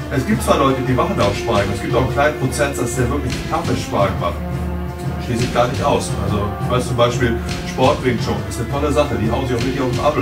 Es gibt zwar Leute, die machen auch Sparring, es gibt auch einen kleinen Prozentsatz, der wirklich Kampfsparring macht. Schließe ich gar nicht aus. Also ich weiß zum Beispiel, Sport Wing Chun ist eine tolle Sache, die hauen sich auch richtig auf den Abel.